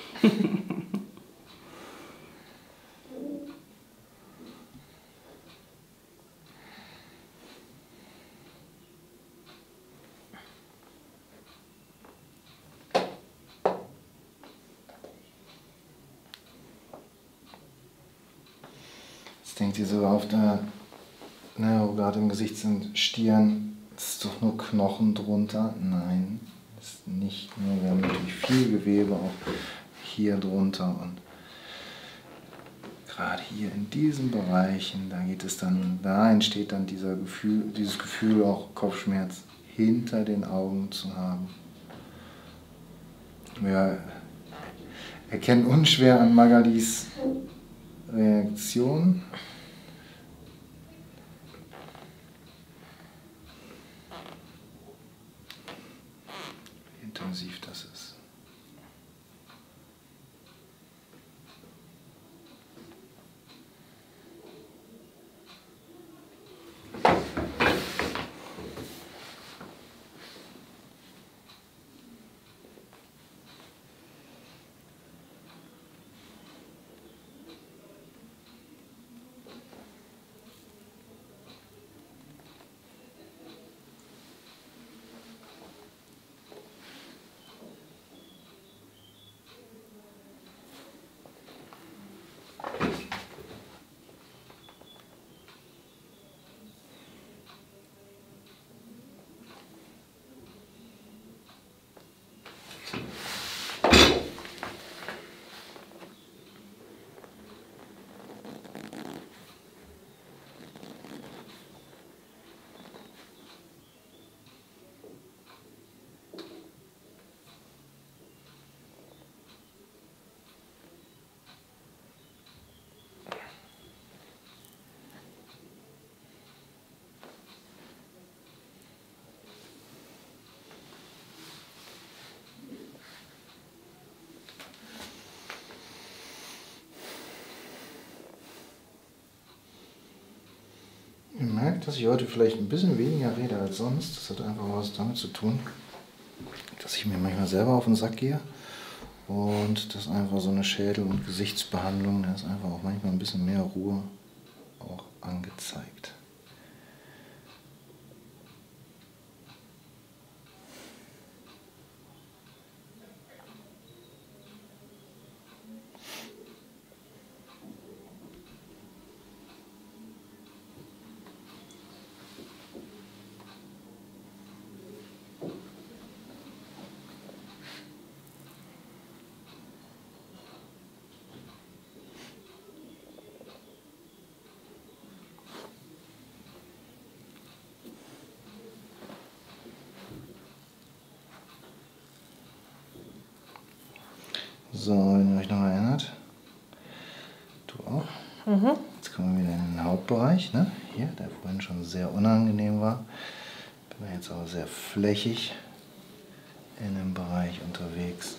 Jetzt denkt ihr so auf der, ne, wo gerade im Gesicht sind Stirn, das ist doch nur Knochen drunter. Nein, das ist nicht nur, wir haben natürlich viel Gewebe auch hier drunter und gerade hier in diesen Bereichen, da geht es dann, da entsteht dann dieses Gefühl auch Kopfschmerz hinter den Augen zu haben. Wir erkennen unschwer an Magalis Reaktion. Wie intensiv das ist. Ihr merkt, dass ich heute vielleicht ein bisschen weniger rede als sonst. Das hat einfach was damit zu tun, dass ich mir manchmal selber auf den Sack gehe. Und das ist einfach so eine Schädel- und Gesichtsbehandlung. Da ist einfach auch manchmal ein bisschen mehr Ruhe auch angezeigt. So, wenn ihr euch noch erinnert, du auch. Jetzt kommen wir wieder in den Hauptbereich, ne? Hier, der vorhin schon sehr unangenehm war. Bin jetzt aber sehr flächig in dem Bereich unterwegs.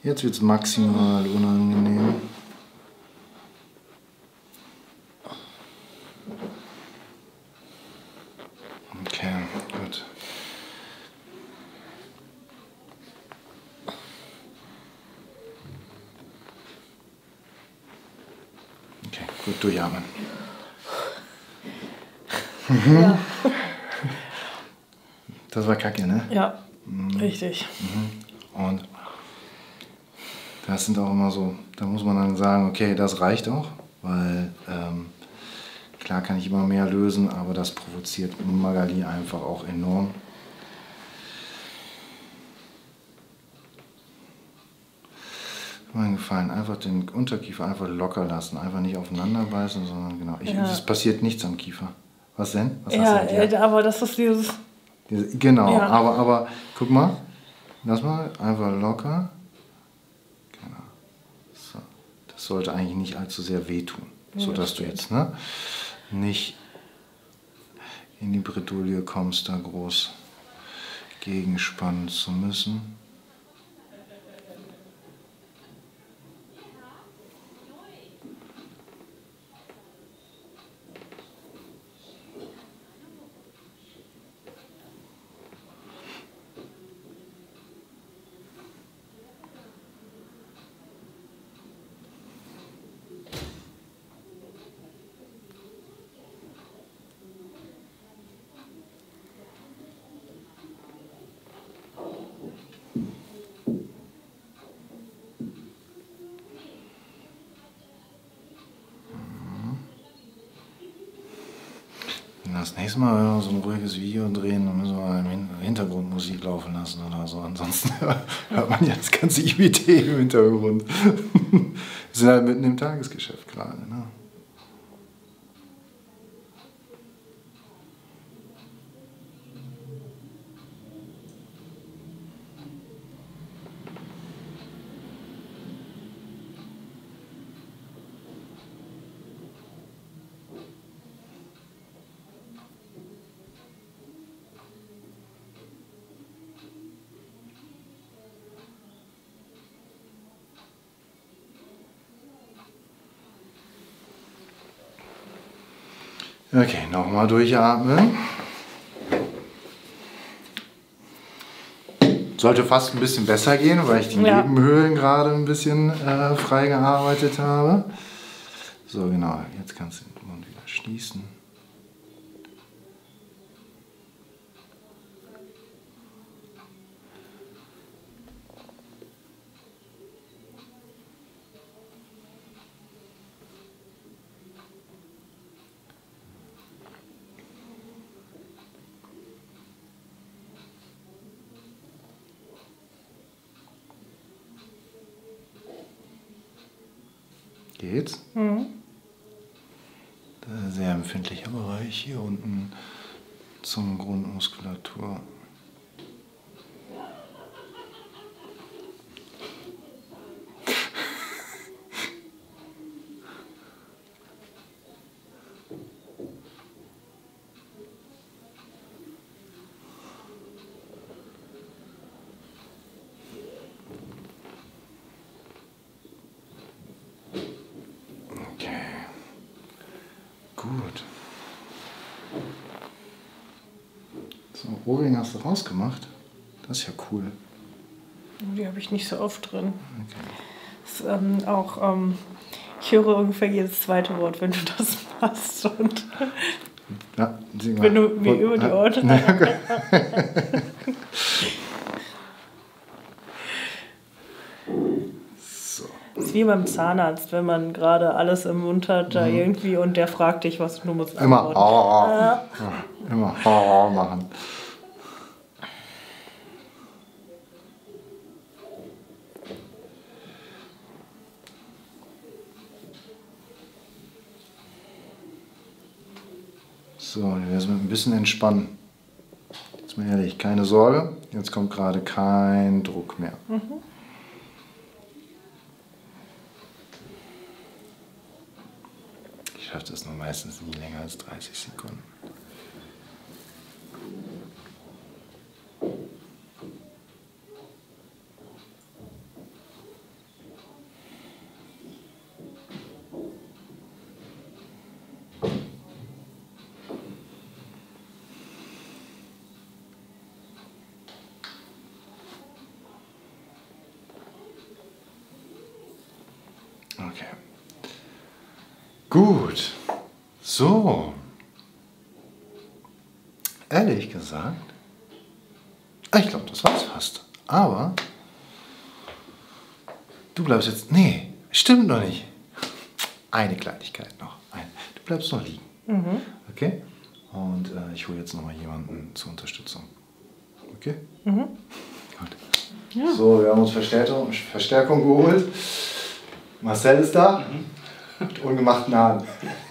Jetzt wird es maximal unangenehm. Okay, gut. Okay, gut durchatmen. Ja. Das war kacke, ne? Ja, richtig. Und das sind auch immer so, da muss man dann sagen, okay, das reicht auch, weil klar kann ich immer mehr lösen, aber das provoziert Magali einfach auch enorm. Mein Gefallen, einfach den Unterkiefer einfach locker lassen, einfach nicht aufeinander beißen, sondern genau, es passiert nichts am Kiefer. Was denn? Was Ja, hast du denn? aber das ist dieses... Genau, Ja. aber guck mal, lass mal einfach locker. Genau. So. Das sollte eigentlich nicht allzu sehr wehtun, sodass du jetzt nicht in die Bredouille kommst, da groß gegenspannen zu müssen. Das nächste Mal, wenn wir so ein ruhiges Video drehen, dann müssen wir im Hintergrundmusik laufen lassen oder so. Ansonsten hört man ja das ganze IBT im Hintergrund. Wir sind halt mitten im Tagesgeschäft gerade. Ne? Okay, nochmal durchatmen. Sollte fast ein bisschen besser gehen, weil ich die Nebenhöhlen gerade ein bisschen frei gearbeitet habe. So, genau, jetzt kannst du den Mund wieder schließen. Geht's? Mhm. Das ist ein sehr empfindlicher Bereich hier unten zum Grundmuskulatur. Gut. So, Ohrring hast du rausgemacht? Das ist ja cool. Die habe ich nicht so oft drin. Okay. Das ist, ich höre ungefähr jedes zweite Wort, wenn du das machst. Und Ja, sieh mal. wenn du mir über die Ohren... So. Das ist wie beim Zahnarzt, wenn man gerade alles im Mund hat, da irgendwie, und der fragt dich was, du musst immer antworten. Immer machen. So, jetzt mit ein bisschen entspannen. Jetzt mal ehrlich, keine Sorge, jetzt kommt gerade kein Druck mehr. Ich schaffe das nur meistens nie länger als 30 Sekunden. Okay. Gut. So. Ehrlich gesagt, ich glaube, das war's fast. Aber du bleibst jetzt... Nee, stimmt noch nicht. Eine Kleinigkeit noch. Du bleibst noch liegen. Okay? Und ich hole jetzt noch mal jemanden zur Unterstützung. Okay? Gut. Ja. So, wir haben uns Verstärkung geholt. Marcel ist da. Mit ungemachten Haaren.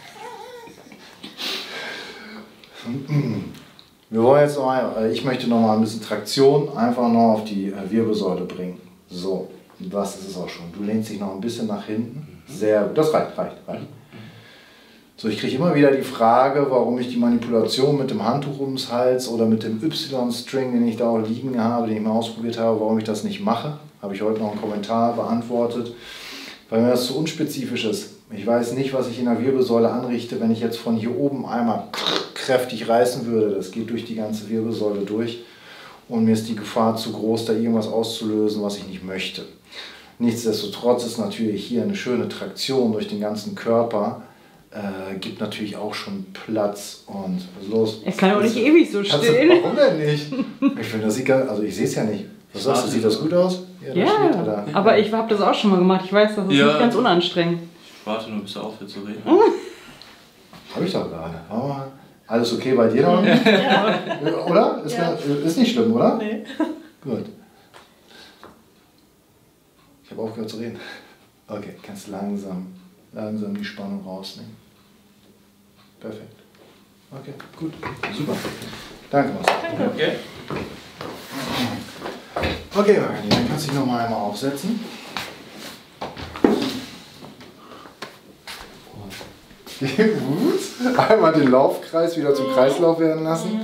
Wir wollen jetzt noch mal, ich möchte noch mal ein bisschen Traktion einfach noch auf die Wirbelsäule bringen. So, das ist es auch schon. Du lehnst dich noch ein bisschen nach hinten. Sehr gut. Das reicht. So, ich kriege immer wieder die Frage, warum ich die Manipulation mit dem Handtuch ums Hals oder mit dem Y-String, den ich da auch liegen habe, den ich mal ausprobiert habe, warum ich das nicht mache. Habe ich heute noch einen Kommentar beantwortet, weil mir das zu unspezifisch ist. Ich weiß nicht, was ich in der Wirbelsäule anrichte, wenn ich jetzt von hier oben einmal kräftig reißen würde. Das geht durch die ganze Wirbelsäule durch und mir ist die Gefahr zu groß, da irgendwas auszulösen, was ich nicht möchte. Nichtsdestotrotz ist natürlich hier eine schöne Traktion durch den ganzen Körper. Gibt natürlich auch schon Platz und was ist los? Es kann auch nicht ewig so stehen. Warum denn nicht? Ich finde, das sieht also ich sehe es ja nicht. Was sagst du, sieht das gut aus? Ja, aber ich habe das auch schon mal gemacht. Ich weiß, das ist nicht ganz unanstrengend. Ich warte nur, bis er aufhört zu reden. Habe ich doch gerade. Aber alles okay bei dir noch? Ja. Oder? Ist nicht schlimm, oder? Nee. Gut. Ich habe aufgehört zu reden. Okay, kannst langsam die Spannung rausnehmen. Perfekt. Okay, gut. Super. Danke, Marcel. Danke. Okay. Okay, Margani, dann kannst du dich nochmal einmal aufsetzen. Gut. Einmal den Laufkreis wieder zum Kreislauf werden lassen.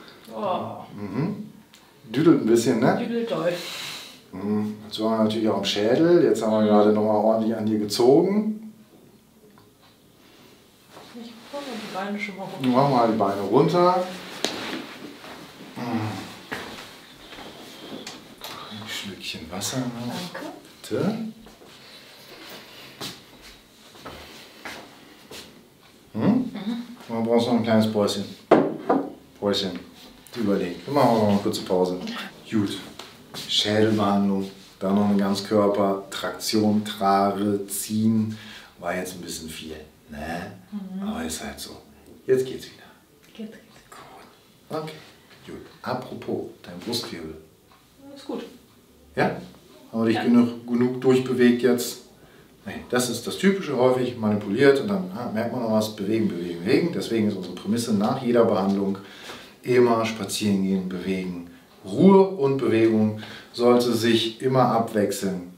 Düdelt ein bisschen, ne? Düdelt doll. Jetzt waren wir natürlich auch am Schädel. Jetzt haben wir gerade nochmal ordentlich an dir gezogen. Ich mache die Beine schon mal runter. Machen wir mal die Beine runter. Ein Schlückchen Wasser noch. Danke. Bitte. Man braucht noch ein kleines Päuschen. Überlegen. Wir machen noch eine kurze Pause. Gut. Schädelbehandlung, dann noch eine Ganzkörper, Traktion, Trare, Ziehen. War jetzt ein bisschen viel. Ne? Aber ist halt so. Jetzt geht's wieder. Geht's. Gut. Okay. Gut. Apropos, dein Brustwirbel. Ist gut. Ja? Haben wir dich genug durchbewegt jetzt? Nee, das ist das Typische, häufig manipuliert und dann merkt man noch was, bewegen. Deswegen ist unsere Prämisse nach jeder Behandlung immer spazieren gehen, bewegen. Ruhe und Bewegung sollte sich immer abwechseln.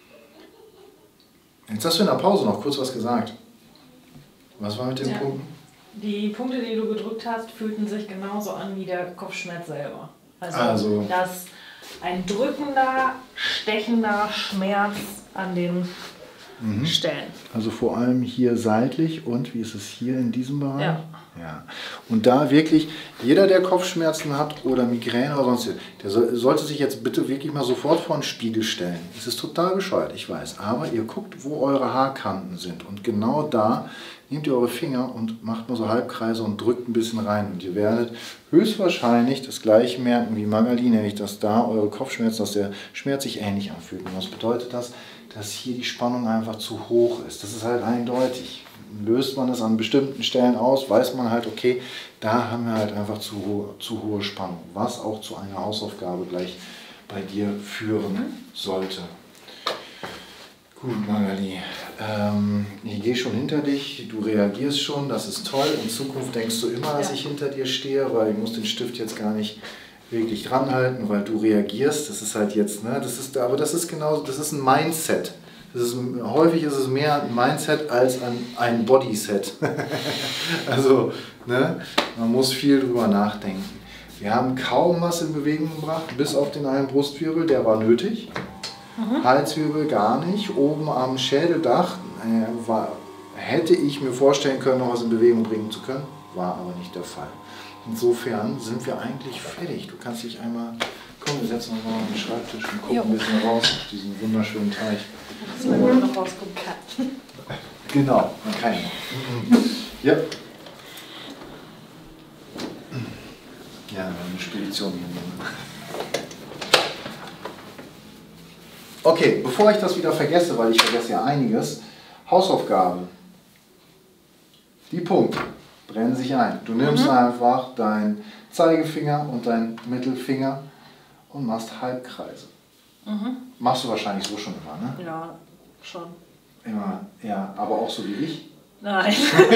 Jetzt hast du in der Pause noch kurz was gesagt. Was war mit den Punkten? Die Punkte, die du gedrückt hast, fühlten sich genauso an wie der Kopfschmerz selber. Also dass ein drückender, stechender Schmerz an den Stellen. Also vor allem hier seitlich und wie ist es hier in diesem Bereich? Ja. Und da wirklich, jeder, der Kopfschmerzen hat oder Migräne oder sonst, der sollte sich jetzt bitte wirklich mal sofort vor den Spiegel stellen. Es ist total bescheuert, ich weiß. Aber ihr guckt, wo eure Haarkanten sind. Und genau da nehmt ihr eure Finger und macht mal so Halbkreise und drückt ein bisschen rein. Und ihr werdet höchstwahrscheinlich das gleiche merken wie Magali, nämlich dass da eure Kopfschmerzen, dass der Schmerz sich ähnlich anfühlt. Und was bedeutet das? Dass hier die Spannung einfach zu hoch ist. Das ist halt eindeutig. Löst man es an bestimmten Stellen aus, weiß man halt, okay, da haben wir halt einfach zu hohe Spannung, was auch zu einer Hausaufgabe gleich bei dir führen sollte. Gut, Magali, ich gehe schon hinter dich, du reagierst schon, das ist toll. In Zukunft denkst du immer, dass ich hinter dir stehe, weil ich muss den Stift jetzt gar nicht wirklich dran halten, weil du reagierst. Das ist halt jetzt, ne, das ist ein Mindset. Häufig ist es mehr ein Mindset als ein Bodyset. Also, ne, man muss viel drüber nachdenken. Wir haben kaum was in Bewegung gebracht, bis auf den einen Brustwirbel, der war nötig. Halswirbel gar nicht. Oben am Schädeldach hätte ich mir vorstellen können, noch was in Bewegung bringen zu können. War aber nicht der Fall. Insofern sind wir eigentlich fertig. Du kannst dich einmal Komm, wir setzen uns mal auf den Schreibtisch und gucken ein bisschen raus auf diesen wunderschönen Teich. Dass man noch rausgucken kann. Genau, man kann ja. Ja. Ja, eine Spedition hier nehmen. Okay, bevor ich das wieder vergesse, weil ich vergesse ja einiges, Hausaufgaben. Die Punkte brennen sich ein. Du nimmst einfach deinen Zeigefinger und deinen Mittelfinger und machst Halbkreise. Machst du wahrscheinlich so schon immer, ne? Ja, schon. Immer, ja, aber auch so wie ich. Nein.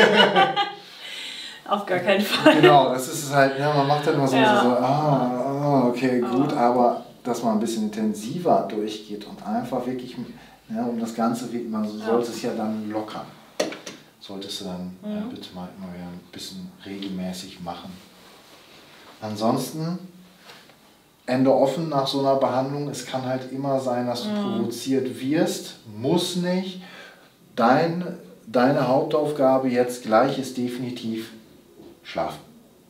Auf gar keinen Fall. Genau, das ist es halt, ja, man macht halt immer so, okay, gut, aber dass man ein bisschen intensiver durchgeht und einfach wirklich, ja, um das Ganze, man sollte es ja dann lockern. Solltest du dann bitte mal immer wieder ein bisschen regelmäßig machen. Ansonsten, Ende offen nach so einer Behandlung. Es kann halt immer sein, dass du provoziert wirst. Muss nicht. Deine Hauptaufgabe jetzt gleich ist definitiv schlafen.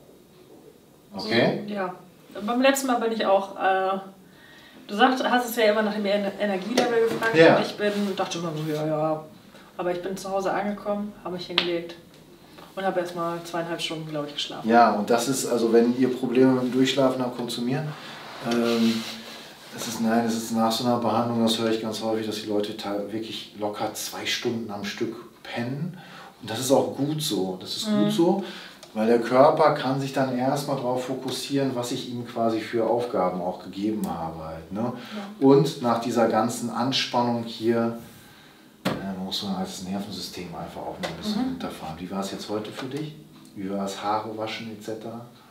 Okay? So, ja. Beim letzten Mal bin ich auch, du hast es ja immer nach dem Energielevel gefragt. Ja. Und ich dachte immer so, ja. Aber ich bin zu Hause angekommen, habe mich hingelegt und habe erstmal 2,5 Stunden, glaube ich, geschlafen. Ja, und das ist, also wenn ihr Probleme mit dem Durchschlafen habt, kommt zu mir. Das ist nach so einer Behandlung, das höre ich ganz häufig, dass die Leute wirklich locker 2 Stunden am Stück pennen. Und das ist auch gut so. Das ist gut so, weil der Körper kann sich dann erstmal darauf fokussieren, was ich ihm quasi für Aufgaben auch gegeben habe. Halt, ne? Ja. Und nach dieser ganzen Anspannung hier muss man als Nervensystem einfach auch mal ein bisschen runterfahren. Wie war es jetzt heute für dich? Wie war es Haare waschen etc.?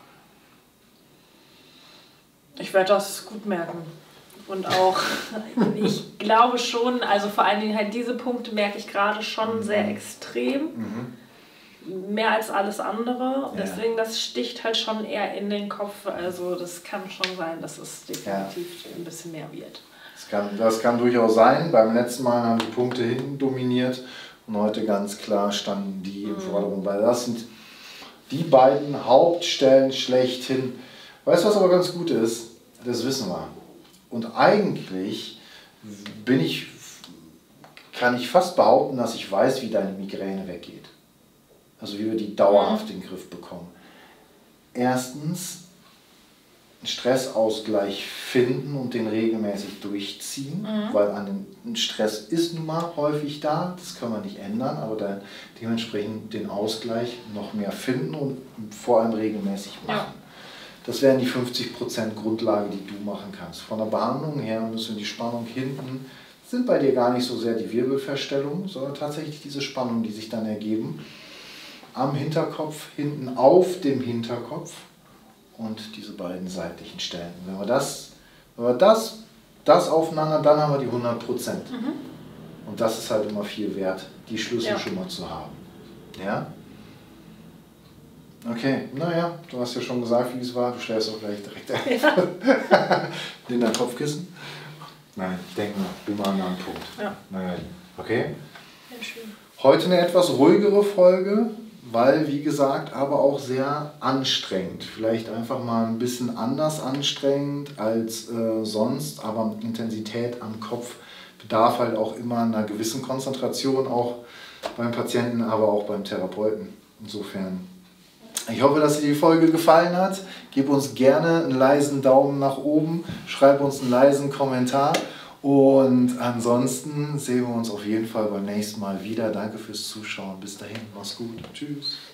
Ich werde das gut merken. Und auch, ich glaube schon, also vor allen Dingen halt diese Punkte merke ich gerade schon sehr extrem. Mehr als alles andere. Deswegen, das sticht halt schon eher in den Kopf. Also das kann schon sein, dass es definitiv ein bisschen mehr wird. Das kann durchaus sein. Beim letzten Mal haben die Punkte hinten dominiert und heute ganz klar standen die im Vordergrund. Weil das sind die beiden Hauptstellen schlechthin. Weißt du, was aber ganz gut ist? Das wissen wir. Und eigentlich kann ich fast behaupten, dass ich weiß, wie deine Migräne weggeht. Also wie wir die dauerhaft in den Griff bekommen. Erstens, einen Stressausgleich finden und den regelmäßig durchziehen, weil ein Stress ist nun mal häufig da, das kann man nicht ändern, aber dann dementsprechend den Ausgleich noch mehr finden und vor allem regelmäßig machen. Ja. Das wären die 50% Grundlage, die du machen kannst. Von der Behandlung her müssen wir die Spannung hinten, sind bei dir gar nicht so sehr die Wirbelverstellung, sondern tatsächlich diese Spannung, die sich dann ergeben, am Hinterkopf, hinten auf dem Hinterkopf und diese beiden seitlichen Stellen. Wenn wir das aufeinander, dann haben wir die 100%. Und das ist halt immer viel wert, die Schlüssel schon mal zu haben. Ja? Okay, naja, du hast ja schon gesagt, wie es war. Du stellst auch gleich direkt ein. In dein Kopfkissen. Nein, ich denke mal, bin mal an einem Punkt. Ja. Nein. Okay? Ja, schön. Heute eine etwas ruhigere Folge, weil, wie gesagt, aber auch sehr anstrengend. Vielleicht einfach mal ein bisschen anders anstrengend als sonst, aber Intensität am Kopf bedarf halt auch immer einer gewissen Konzentration, auch beim Patienten, aber auch beim Therapeuten. Insofern, ich hoffe, dass dir die Folge gefallen hat. Gib uns gerne einen leisen Daumen nach oben, schreib uns einen leisen Kommentar. Und ansonsten sehen wir uns auf jeden Fall beim nächsten Mal wieder. Danke fürs Zuschauen. Bis dahin, mach's gut. Tschüss.